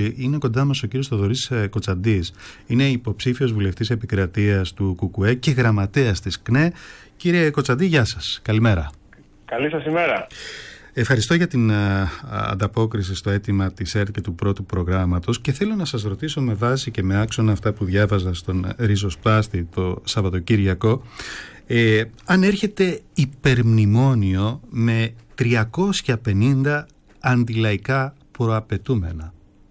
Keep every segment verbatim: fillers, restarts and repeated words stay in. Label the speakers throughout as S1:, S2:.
S1: Είναι κοντά μας ο κύριος Θοδωρής Κοτσαντής. Είναι υποψήφιος βουλευτής επικρατείας του ΚΚΕ και γραμματέας της ΚΝΕ. Κύριε Κοτσαντή, γεια σας. Καλημέρα.
S2: Καλή σας ημέρα.
S1: Ευχαριστώ για την α, ανταπόκριση στο αίτημα της ΕΡΤ και του πρώτου προγράμματος και θέλω να σας ρωτήσω με βάση και με άξονα αυτά που διάβαζα στον Ριζοσπάστη το Σαββατοκύριακο, ε, αν έρχεται υπερμνημόνιο με τριακόσια πενήντα αντιλαϊκά προαπαιτούμενα.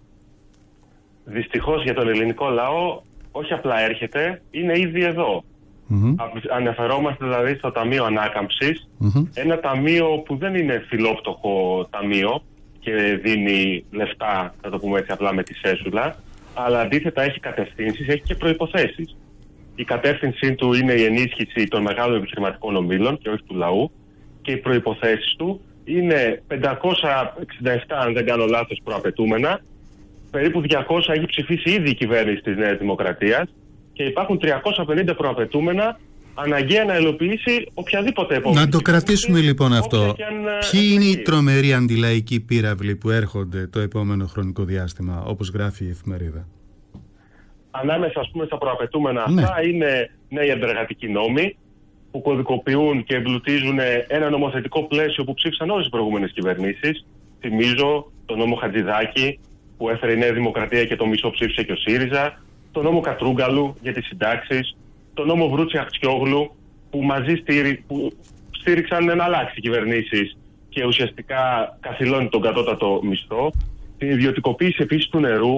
S2: Δυστυχώς για τον ελληνικό λαό όχι απλά έρχεται, είναι ήδη εδώ. Mm-hmm. Αναφερόμαστε δηλαδή στο Ταμείο Ανάκαμψης, mm-hmm. ένα ταμείο που δεν είναι φιλόπτωχο ταμείο και δίνει λεφτά, θα το πούμε έτσι απλά με τη σέσουλα, αλλά αντίθετα έχει κατευθύνσεις, έχει και προϋποθέσεις. Η κατεύθυνσή του είναι η ενίσχυση των μεγάλων επιχειρηματικών ομίλων και όχι του λαού, και οι προϋποθέσεις του είναι πεντακόσια εξήντα επτά, αν δεν κάνω λάθος, προαπαιτούμενα. Περίπου διακόσια έχει ψηφίσει ήδη η κυβέρνηση της Νέας Δημοκρατίας και υπάρχουν τριακόσια πενήντα προαπαιτούμενα, αναγκαία να υλοποιήσει οποιαδήποτε επόμενη.
S1: Να το κρατήσουμε λοιπόν αυτό. Αν, Ποιοι είναι οι τρομεροί αντιλαϊκοί πύραυλοι που έρχονται το επόμενο χρονικό διάστημα, όπως γράφει η εφημερίδα?
S2: Ανάμεσα, ας πούμε, στα προαπαιτούμενα ναι. αυτά είναι νέοι αντεργατικοί νόμοι που κωδικοποιούν και εμπλουτίζουν ένα νομοθετικό πλαίσιο που ψήφισαν όλες οι προηγούμενες κυβερνήσεις. Θυμίζω τον νόμο Χατζηδάκη που έφερε η Νέα Δημοκρατία και το μισό ψήφισε και ο ΣΥΡΙΖΑ, τον νόμο Κατρούγκαλου για τις συντάξεις, τον νόμο Βρούτσι Αχτσιόγλου που μαζί στήρι, που στήριξαν εναλλάξει κυβερνήσεις και ουσιαστικά καθυλώνει τον κατώτατο μισθό, την ιδιωτικοποίηση επίσης του νερού,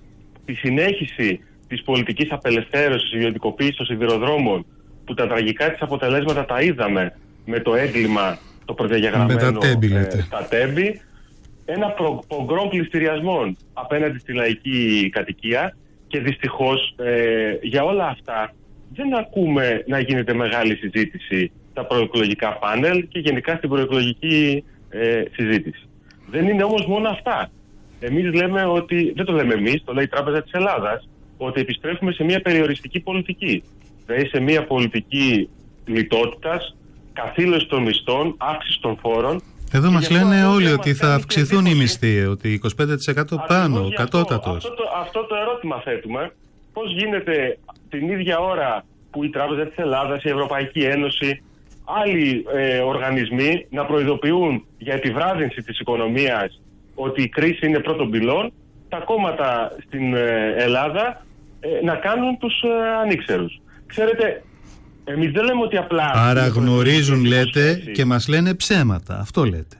S2: τη συνέχιση της πολιτικής απελευθέρωσης, ιδιωτικοποίηση των σιδηροδρόμων, που τα τραγικά της αποτελέσματα τα είδαμε με το έγκλημα το προδιαγεγραμμένο ε, στα Τέμπη, ένα πογκρόμ πληστηριασμών απέναντι στη λαϊκή κατοικία και δυστυχώς ε, για όλα αυτά δεν ακούμε να γίνεται μεγάλη συζήτηση στα προεκλογικά πάνελ και γενικά στην προεκλογική ε, συζήτηση. Δεν είναι όμως μόνο αυτά. Εμείς λέμε ότι, δεν το λέμε εμείς, το λέει η Τράπεζα της Ελλάδας, ότι επιστρέφουμε σε μια περιοριστική πολιτική. Δηλαδή σε μια πολιτική λιτότητας, καθήλωση των μισθών, αύξηση των φόρων.
S1: Εδώ μας λένε όλοι ότι θα αυξηθούν οι μισθοί, ότι είκοσι πέντε τοις εκατό πάνω, κατώτατος.
S2: Αυτό, αυτό, αυτό το ερώτημα θέτουμε. Πώς γίνεται την ίδια ώρα που η Τράπεζα της Ελλάδας, η Ευρωπαϊκή Ένωση, άλλοι ε, οργανισμοί να προειδοποιούν για επιβράδυνση της οικονομίας, ότι η κρίση είναι πρώτων πυλών, τα κόμματα στην ε, Ελλάδα ε, να κάνουν τους ε, ανήξερους. Ξέρετε, εμείς δεν λέμε ότι απλά...
S1: Άρα γνωρίζουν, λέτε, και μας λένε ψέματα. Αυτό λέτε.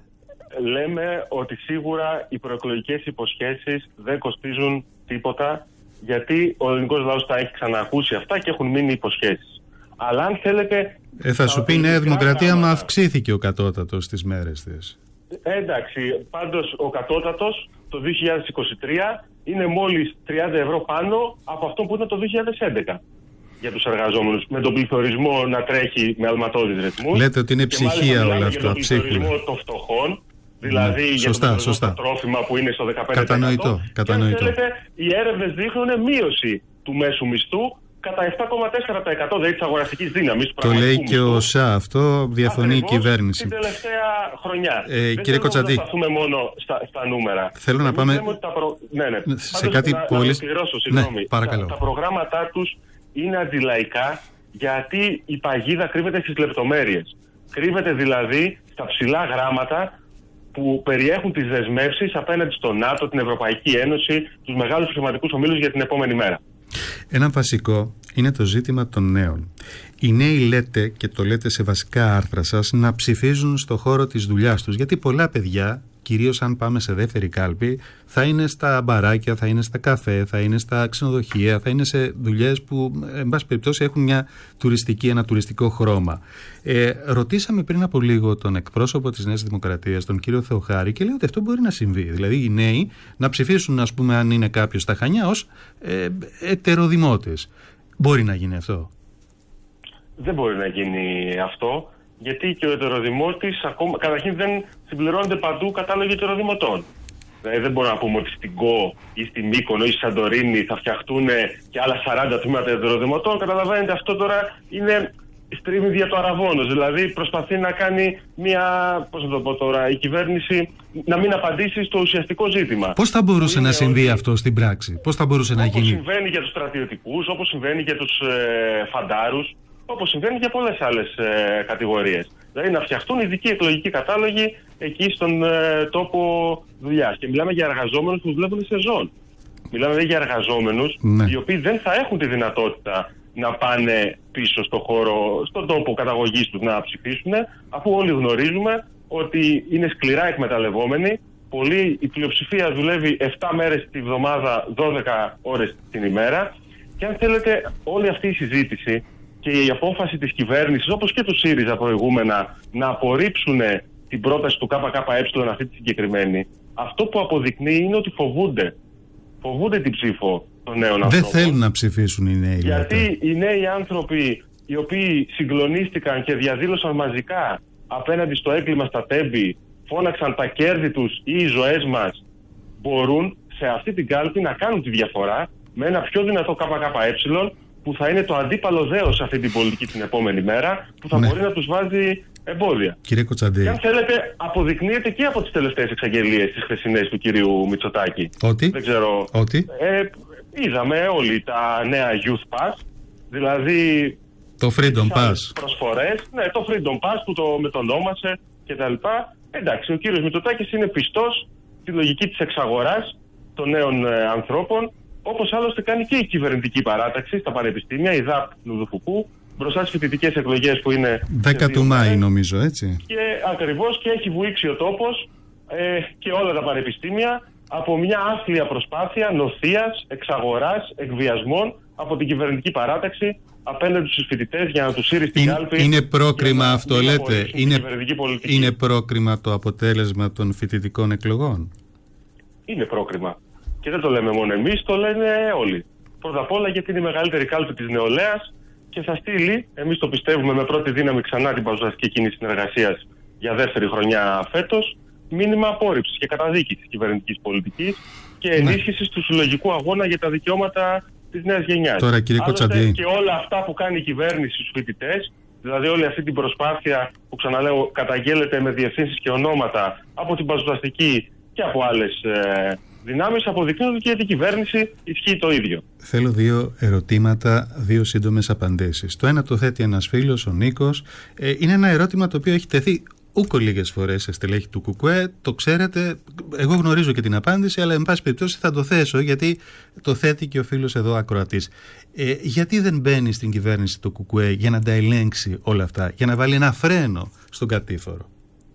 S2: Λέμε ότι σίγουρα οι προεκλογικές υποσχέσεις δεν κοστίζουν τίποτα, γιατί ο ελληνικός λαός τα έχει ξανακούσει αυτά και έχουν μείνει υποσχέσεις. Αλλά αν θέλετε...
S1: Ε, θα σου πει η Νέα Δημοκρατία, μα αυξήθηκε ο κατώτατος στις μέρες της.
S2: Ε, εντάξει, πάντως ο κατώτατος το δύο χιλιάδες είκοσι τρία είναι μόλις τριάντα ευρώ πάνω από αυτό που ήταν το δύο χιλιάδες έντεκα. Για τους εργαζόμενους, με τον πληθωρισμό να τρέχει με αλματώδεις ρυθμούς.
S1: Λέτε ότι είναι ψυχία όλα αυτά.
S2: Για τον πληθωρισμό των φτωχών, δηλαδή ναι, για
S1: σωστά,
S2: τον
S1: σωστά.
S2: τρόφιμα που είναι στο δεκαπέντε τοις εκατό.
S1: Κατανοητό, κατανοητό.
S2: Και αν θέλετε, οι έρευνες δείχνουν μείωση του μέσου μισθού κατά επτά κόμμα τέσσερα τοις εκατό, δηλαδή της αγοραστικής δύναμης.
S1: Το λέει και ο ΣΑ, αυτό διαφωνεί η κυβέρνηση.
S2: Την τελευταία χρονιά.
S1: Ε, κύριε Κοτσαντή,
S2: δεν σταθούμε μόνο στα, στα νούμερα.
S1: Θέλω να πάμε
S2: προ... ναι, ναι.
S1: σε
S2: Πάντως,
S1: κάτι
S2: να,
S1: πολύ...
S2: Να ολοκληρώσω, συγγνώμη.
S1: Ναι, παρακαλώ.
S2: Τα, τα προγράμματά τους είναι αντιλαϊκά, γιατί η παγίδα κρύβεται στις λεπτομέρειες. Κρύβεται δηλαδή στα ψηλά γράμματα που περιέχουν τις δεσμεύσεις απέναντι στο ΝΑΤΟ, την Ευρωπαϊκή Ένωση, τους μεγάλους χρηματικούς ομίλους για την επόμενη μέρα.
S1: Ένα βασικό είναι το ζήτημα των νέων. Οι νέοι, λέτε, και το λέτε σε βασικά άρθρα σας, να ψηφίζουν στο χώρο της δουλειάς τους, γιατί πολλά παιδιά, κυρίως αν πάμε σε δεύτερη κάλπη, θα είναι στα μπαράκια, θα είναι στα καφέ, θα είναι στα ξενοδοχεία, θα είναι σε δουλειές που, εν πάση περιπτώσει, έχουν μια τουριστική, ένα τουριστικό χρώμα. Ε, ρωτήσαμε πριν από λίγο τον εκπρόσωπο της Νέας Δημοκρατίας, τον κύριο Θεοχάρη, και λέει ότι αυτό μπορεί να συμβεί. Δηλαδή οι νέοι να ψηφίσουν, ας πούμε, αν είναι κάποιος στα Χανιά, ως ε, ετεροδημότες. Μπορεί να γίνει αυτό?
S2: Δεν μπορεί να γίνει αυτό. Γιατί και ο ετεροδημότης, ακόμα, καταρχήν δεν συμπληρώνεται παντού κατάλογοι ετεροδημοτών. Δηλαδή δεν μπορούμε να πούμε ότι στην ΚΟ ή στη Μύκονο ή στη Σαντορίνη θα φτιαχτούν και άλλα σαράντα τμήματα ετεροδημοτών. Καταλαβαίνετε, αυτό τώρα είναι στρίβει δια το αραβώνος. Δηλαδή προσπαθεί να κάνει μια, πώς να το πω τώρα, η κυβέρνηση να μην απαντήσει στο ουσιαστικό ζήτημα.
S1: Πώς θα μπορούσε να συμβεί ότι... αυτό στην πράξη, πώς θα μπορούσε να γίνει?
S2: Όπως συμβαίνει για τους στρατιωτικούς, όπως συμβαίνει για τους ε, φαντάρους, όπως συμβαίνει για πολλές άλλες ε, κατηγορίες. Δηλαδή να φτιαχτούν ειδικοί εκλογικοί κατάλογοι εκεί στον ε, τόπο δουλειάς. Και μιλάμε για εργαζόμενους που δουλεύουν σε ζώνη. Μιλάμε για εργαζόμενους, ναι, οι οποίοι δεν θα έχουν τη δυνατότητα να πάνε πίσω στο χώρο, στον τόπο καταγωγής τους να ψηφίσουν, αφού όλοι γνωρίζουμε ότι είναι σκληρά εκμεταλλευόμενοι. Πολλοί, η πλειοψηφία δουλεύει επτά μέρες τη βδομάδα, δώδεκα ώρες την ημέρα. Και αν θέλετε, όλη αυτή η συζήτηση και η απόφαση της κυβέρνησης, όπως και του ΣΥΡΙΖΑ προηγούμενα, να απορρίψουν την πρόταση του ΚΚΕ αυτή τη συγκεκριμένη, αυτό που αποδεικνύει είναι ότι φοβούνται. Φοβούνται την ψήφο των νέων ανθρώπων.
S1: Δεν θέλουν να ψηφίσουν οι νέοι.
S2: Γιατί
S1: λέτε.
S2: οι νέοι άνθρωποι οι οποίοι συγκλονίστηκαν και διαδήλωσαν μαζικά απέναντι στο έγκλημα στα Τέμπη, φώναξαν τα κέρδη τους ή οι ζωές μας, μπορούν σε αυτή την κάλπη να κάνουν τη διαφορά με ένα πιο δυνατό ΚΚΕ που θα είναι το αντίπαλο δέος σε αυτή την πολιτική την επόμενη μέρα, που θα ναι. μπορεί να τους βάζει εμπόδια.
S1: Κύριε Κοτσαντή.
S2: Και αν θέλετε, αποδεικνύεται και από τις τελευταίες εξαγγελίες τις χθεσινές του κυρίου Μητσοτάκη.
S1: Ότι.
S2: Δεν ξέρω.
S1: Ότι.
S2: Ε, είδαμε όλοι τα νέα Youth Pass, δηλαδή
S1: το Freedom Pass.
S2: Προσφορές, ναι, το Freedom Pass που το μετονόμασε κτλ. Εντάξει, ο κύριος Μητσοτάκης είναι πιστός στη λογική της εξαγοράς των νέων ε, ανθρώπων, όπως άλλωστε κάνει και η κυβερνητική παράταξη στα πανεπιστήμια, η ΔΑΠ Λουδουφουκού, μπροστά στις φοιτητικές εκλογές που είναι
S1: δέκα του Μάη νομίζω, έτσι.
S2: Και ακριβώς, και έχει βουήξει ο τόπος ε, και όλα τα πανεπιστήμια από μια άθλια προσπάθεια νοθείας, εξαγοράς, εκβιασμών από την κυβερνητική παράταξη απέναντι στους φοιτητές για να τους σύρει στην κάλπη.
S1: Είναι πρόκριμα αυτό, λέτε. Είναι, είναι πρόκριμα το αποτέλεσμα των φοιτητικών εκλογών. Είναι
S2: πρόκριμα. Και δεν το λέμε μόνο εμείς, το λένε όλοι. Πρώτα απ' όλα γιατί είναι η μεγαλύτερη κάλπη της νεολαίας και θα στείλει, εμείς το πιστεύουμε, με πρώτη δύναμη ξανά την παζουδαστική κίνηση συνεργασίας για δεύτερη χρονιά φέτος, μήνυμα απόρριψης και καταδίκης της κυβερνητικής πολιτικής και ενίσχυσης του συλλογικού αγώνα για τα δικαιώματα της νέας γενιάς.
S1: Τώρα, κύριε Κοτσαντή,
S2: και όλα αυτά που κάνει η κυβέρνηση στους φοιτητές, δηλαδή όλη αυτή την προσπάθεια που, ξαναλέω, καταγγέλλεται με διευθύνσεις και ονόματα από την παζουδαστική και από άλλες ε, δυνάμεις, αποδεικνύουν ότι η κυβέρνηση ισχύει το ίδιο.
S1: Θέλω δύο ερωτήματα, δύο σύντομες απαντήσεις. Το ένα το θέτει ένας φίλος, ο Νίκος. Ε, είναι ένα ερώτημα το οποίο έχει τεθεί ούκο λίγες φορές σε στελέχη του ΚΚΕ. Το ξέρετε, εγώ γνωρίζω και την απάντηση, αλλά εν πάση περιπτώσει θα το θέσω, γιατί το θέτει και ο φίλος εδώ ακροατής. Ε, γιατί δεν μπαίνει στην κυβέρνηση το ΚΚΕ για να τα ελέγξει όλα αυτά, για να βάλει ένα φρένο στον κατήφορο?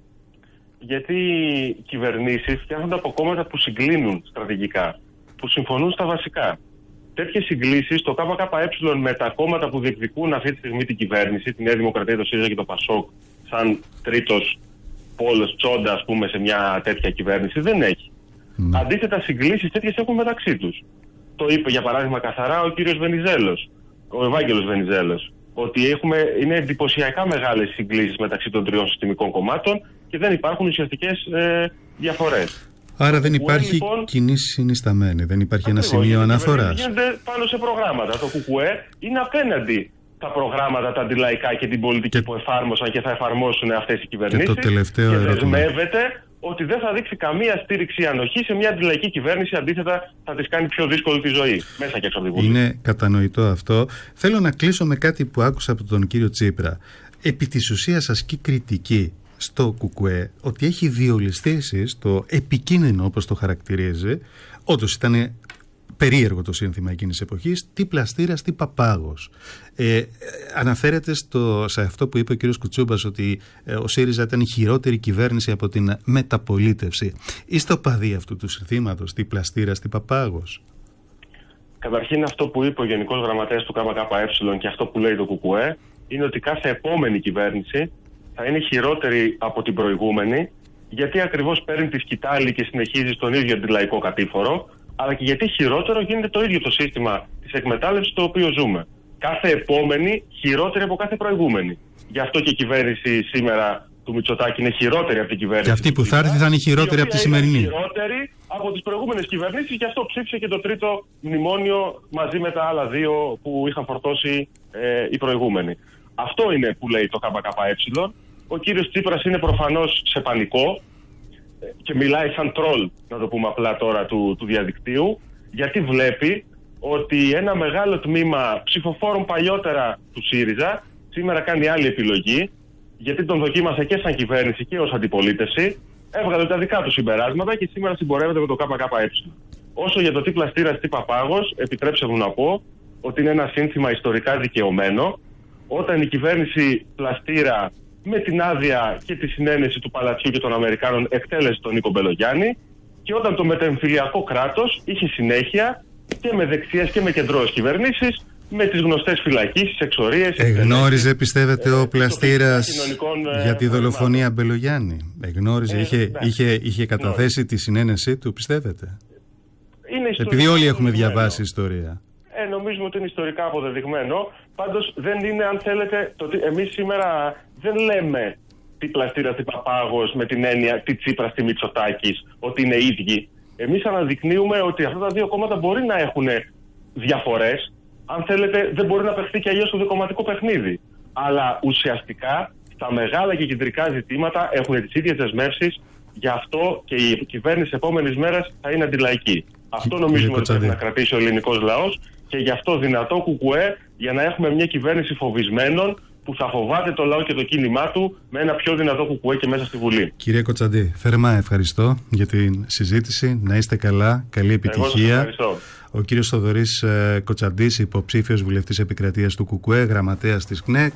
S2: Γιατί οι κυβερνήσεις φτιάχνονται από κόμματα που συγκλίνουν στρατηγικά, που συμφωνούν στα βασικά. Τέτοιες συγκλήσεις, το ΚΚΕ με τα κόμματα που διεκδικούν αυτή τη στιγμή την κυβέρνηση, τη Νέα Δημοκρατία, το ΣΥΡΙΖΑ και το ΠΑΣΟΚ, σαν τρίτος πόλος τσόντα, ας πούμε, σε μια τέτοια κυβέρνηση, δεν έχει. Mm. Αντίθετα, συγκλήσεις τέτοιες έχουν μεταξύ τους. Το είπε, για παράδειγμα, καθαρά ο κύριος Βενιζέλος, ο Ευάγγελος Βενιζέλος, ότι έχουμε, είναι εντυπωσιακά μεγάλες συγκλήσεις μεταξύ των τριών συστημικών κομμάτων και δεν υπάρχουν ουσιαστικές ε, διαφορές.
S1: Άρα δεν υπάρχει λοιπόν κοινή συνισταμένη, δεν υπάρχει ένα σημείο αναφοράς.
S2: Γίνεται πάνω σε προγράμματα. Το ΚΚΕ είναι απέναντι τα προγράμματα, τα αντιλαϊκά και την πολιτική και που εφάρμοσαν και θα εφαρμόσουν αυτές οι κυβερνήσεις.
S1: Και το τελευταίο
S2: και
S1: ερώτημα.
S2: Δεσμεύεται ότι δεν θα δείξει καμία στήριξη ή ανοχή σε μια αντιλαϊκή κυβέρνηση. Αντίθετα, θα της κάνει πιο δύσκολη τη ζωή, μέσα και έξω από την Βουλή.
S1: Είναι κατανοητό αυτό. Θέλω να κλείσω με κάτι που άκουσα από τον κύριο Τσίπρα. Επί της ουσίας ασκεί κριτική στο ΚΚΕ ότι έχει διολυστήσει στο επικίνδυνο, όπως το χαρακτηρίζει. Όντως ήταν περίεργο το σύνθημα εκείνης της εποχής, τι πλαστήρας, τι παπάγος. Ε, αναφέρεται στο, σε αυτό που είπε ο κύριος Κουτσούμπας, ότι ε, ο ΣΥΡΙΖΑ ήταν η χειρότερη κυβέρνηση από την μεταπολίτευση. Είστε οπαδοί αυτού του συνθήματος, τι πλαστήρας, τι παπάγος?
S2: Καταρχήν, αυτό που είπε ο Γενικός Γραμματέας του ΚΚΕ και αυτό που λέει το ΚΚΕ είναι ότι κάθε επόμενη κυβέρνηση θα είναι χειρότερη από την προηγούμενη, γιατί ακριβώς παίρνει τη σκητάλη και συνεχίζει στον ίδιο αντιλαϊκό κατήφορο, αλλά και γιατί χειρότερο γίνεται το ίδιο το σύστημα της εκμετάλλευσης το οποίο ζούμε. Κάθε επόμενη χειρότερη από κάθε προηγούμενη. Γι' αυτό και η κυβέρνηση σήμερα του Μητσοτάκη είναι χειρότερη από την κυβέρνηση.
S1: Και αυτή που θα έρθει θα είναι χειρότερη από τη σημερινή.
S2: Είναι χειρότερη από τις προηγούμενες κυβερνήσεις, γι' αυτό ψήφισε και το τρίτο μνημόνιο μαζί με τα άλλα δύο που είχαν φορτώσει ε, οι προηγούμενοι. Αυτό είναι που λέει το ΚΚΕ. Ο κύριος Τσίπρας είναι προφανώς σε πανικό και μιλάει σαν τρόλ, να το πούμε απλά τώρα, του, του διαδικτύου, γιατί βλέπει ότι ένα μεγάλο τμήμα ψηφοφόρων παλιότερα του ΣΥΡΙΖΑ σήμερα κάνει άλλη επιλογή, γιατί τον δοκίμασε και σαν κυβέρνηση και ως αντιπολίτευση, έβγαλε τα δικά του συμπεράσματα και σήμερα συμπορεύεται με το ΚΚΕ. Όσο για το τι πλαστήρας, τι παπάγος, επιτρέψτε μου να πω ότι είναι ένα σύνθημα ιστορικά δικαιωμένο. Όταν η κυβέρνηση Πλαστήρα, με την άδεια και τη συνένεση του Παλατιού και των Αμερικάνων, εκτέλεσε τον Νίκο Μπελογιάννη, και όταν το μετεμφυλιακό κράτος είχε συνέχεια και με δεξιές και με κεντρώες κυβερνήσεις, με τις γνωστές φυλακίσεις, εξορίες.
S1: Εγνώριζε, πιστεύετε, ε, ο Πλαστήρας για τη δολοφονία Μπελογιάννη? Εγνώριζε, ε, είχε, ναι. είχε, είχε καταθέσει ναι. τη συνένεσή του, πιστεύετε?
S2: Είναι
S1: Επειδή όλοι έχουμε διαβάσει ιστορία.
S2: Ε, νομίζουμε ότι είναι ιστορικά αποδεδειγμένο. Πάντως δεν είναι, αν θέλετε, το ότι εμείς σήμερα δεν λέμε τι Πλαστήρας, τι Παπάγος, με την έννοια τι Τσίπρας, τι Μητσοτάκης, ότι είναι ίδιοι. Εμείς αναδεικνύουμε ότι αυτά τα δύο κόμματα μπορεί να έχουν διαφορές. Αν θέλετε, δεν μπορεί να παιχτεί και αλλιώς το δικομματικό παιχνίδι. Αλλά ουσιαστικά στα μεγάλα και κεντρικά ζητήματα έχουν τις ίδιες δεσμεύσεις. Γι' αυτό και η κυβέρνηση επόμενης μέρας θα είναι αντιλαϊκή. Αυτό νομίζουμε ότι πρέπει να κρατήσει ο ελληνικός λαός, και γι' αυτό δυνατό κουκουέ για να έχουμε μια κυβέρνηση φοβισμένων που θα φοβάται το λαό και το κίνημά του, με ένα πιο δυνατό κουκουέ και μέσα στη Βουλή.
S1: Κύριε Κοτσαντή, θερμά ευχαριστώ για την συζήτηση. Να είστε καλά, καλή επιτυχία. Ο κύριος Θοδωρής Κοτσαντής, υποψήφιος βουλευτής επικρατείας του κουκουέ, γραμματέας της ΚΝΕ.